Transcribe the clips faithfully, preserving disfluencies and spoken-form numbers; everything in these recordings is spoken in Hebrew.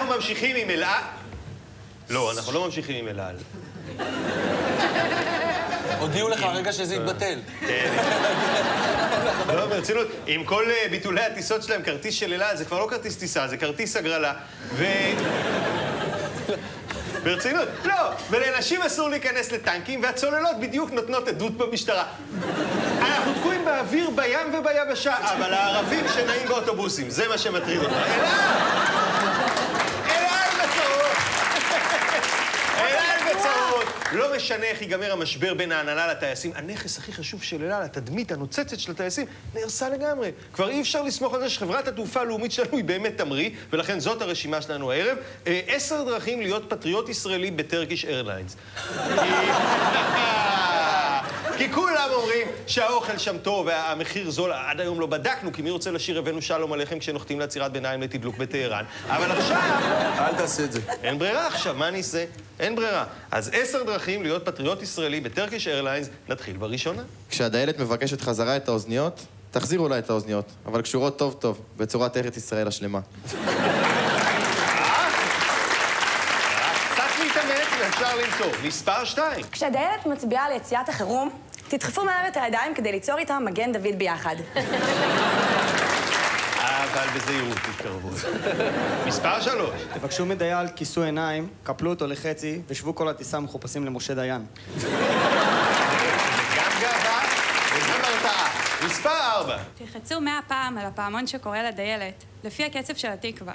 אנחנו ממשיכים עם אל על. לא, אנחנו לא ממשיכים עם אל על. הודיעו לך הרגע שזה יתבטל. כן. לא, ברצינות, עם כל ביטולי הטיסות שלהם, כרטיס של אל על, זה כבר לא כרטיס טיסה, זה כרטיס הגרלה. ו... ברצינות, לא, ולאנשים אסור להיכנס לטנקים, והצוללות בדיוק נותנות עדות במשטרה. אנחנו תקועים באוויר, בים וביבשה, אבל הערבים שנעים באוטובוסים, זה מה שמטריד אותך. אל על! אל על בצרות! אל על בצרות! לא משנה איך ייגמר המשבר בין ההנהלה לטייסים, הנכס הכי חשוב של אל על, התדמית הנוצצת של הטייסים, נהרסה לגמרי. כבר אי אפשר לסמוך על זה שחברת התעופה הלאומית שלנו היא באמת תמריא, ולכן זאת הרשימה שלנו הערב. עשר דרכים להיות פטריוט ישראלי בטרקיש איירליינס. כי כולם אומרים שהאוכל שם טוב והמחיר זול. עד היום לא בדקנו, כי מי רוצה לשיר הבאנו שלום עליכם כשנוחתים לעצירת ביניים לתדלוק בטהרן. אבל עכשיו... אל תעשה את זה. אין ברירה עכשיו, מה אני אעשה? אין ברירה. אז עשר דרכים להיות פטריוט ישראלי בטרקיש איירליינס, נתחיל בראשונה. כשהדיילת מבקשת חזרה את האוזניות, תחזירו לה את האוזניות, אבל קשורות טוב טוב, בצורת ארץ ישראל השלמה. אפשר למצוא. מספר שתיים. כשהדיילת מצביעה על יציאת החירום, תדחפו מהר את הידיים כדי ליצור איתם מגן דוד ביחד. אבל בזהירות תתקרבו. מספר שלוש. תבקשו מדייל כיסוי עיניים, קפלו אותו לחצי, ושבו כל הטיסה מחופשים למשה דיין. גם גאווה וגם הרתעה. מספר ארבע. תלחצו מאה פעם על הפעמון שקורא לדיילת, לפי הקצב של התקווה.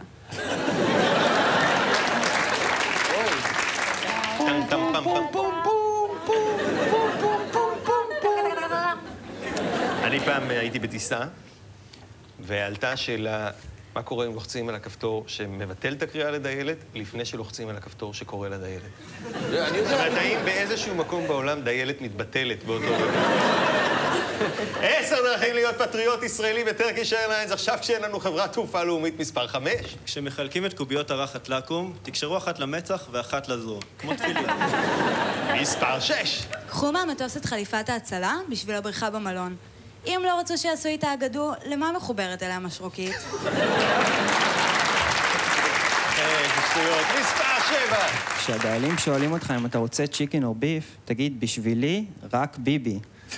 אני פעם הייתי בטיסה, ועלתה שאלה, מה קורה אם לוחצים על הכפתור שמבטל את הקריאה לדיילת, לפני שלוחצים על הכפתור שקורא לדיילת? זאת אומרת, האם באיזשהו מקום בעולם דיילת מתבטלת באותו רגע? עשר דרכים להיות פטריוט ישראלי בטרקיש איירליינס, עכשיו כשאין לנו חברת תעופה לאומית מספר חמש. כשמחלקים את קוביות הרחת לקום, תקשרו אחת למצח ואחת לזרוע, כמו תפילין. מספר שש. קחו מהמטוס את חליפת ההצלה בשביל הבריכה במלון. אם לא רצו שיעשו איתה אגדו, למה מחוברת אליה משרוקית? מספר שבע. כשהדיילים שואלים אותך אם אתה רוצה צ'יקן או ביף, תגיד, בשבילי, רק ביבי.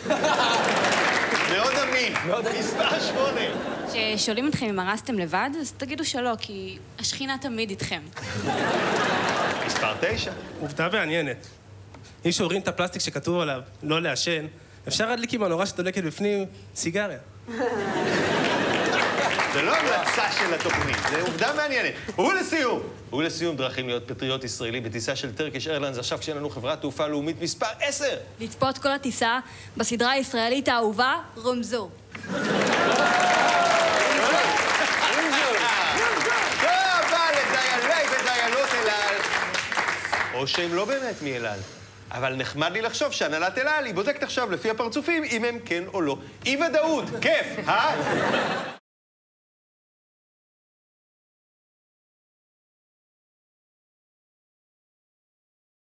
מאוד אמין. מספר שמונה. כששואלים אתכם אם הרסתם לבד, אז תגידו שלא, כי השכינה תמיד איתכם. מספר תשע. עובדה מעניינת. אם שוברים את הפלסטיק שכתוב עליו לא לעשן, אפשר להדליק עם הנורה שדולקת בפנים סיגריה. זה לא המלצה של התוכנית, זה עובדה מעניינת. ולסיום, ולסיום דרכים להיות פטריוט ישראלי בטיסה של טרקיש איירליינס, עכשיו כשאין לנו חברת תעופה לאומית מספר עשר. לצפות כל הטיסה בסדרה הישראלית האהובה, רומזור. או שהם לא באמת מאל על. אבל נחמד לי לחשוב שהנהלת אל על היא בודקת עכשיו לפי הפרצופים אם הם כן או לא. אי ודאות, כיף, אה?